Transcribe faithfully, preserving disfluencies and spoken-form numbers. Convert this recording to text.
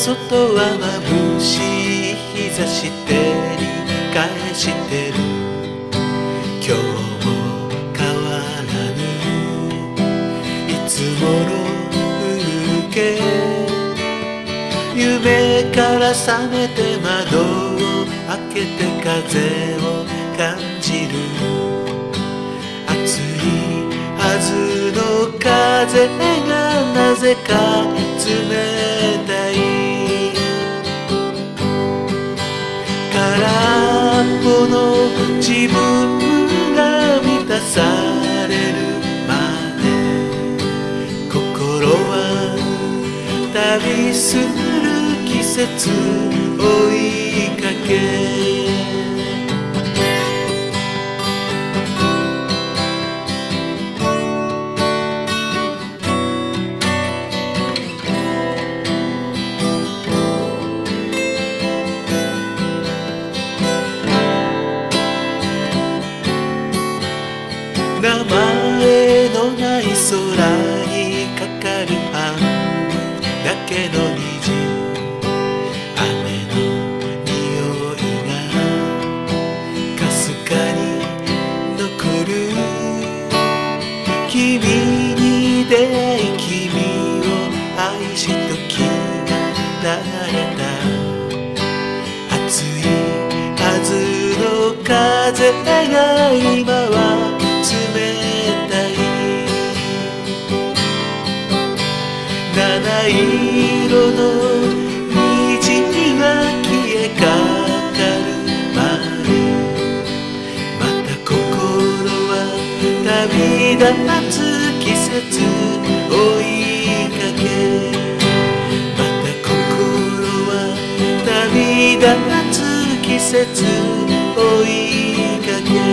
外は眩しい日差し照り返してる。今日も変わらぬいつもの風景。夢から覚めて窓を開けて風を感じる。暑いはずの風がなぜか冷たい。空っぽの自分が満たされるまで、心は旅する季節追いかけ。名前のない空にかかる半分だけの虹。雨の匂いがかすかに残る。君に出会い君を愛し時が流れた。暑いはずの風が今は冷たい。七色の虹が消えかかるまで、また心は旅立つ季節追いかけ。また心は旅立つ季節追いかけ。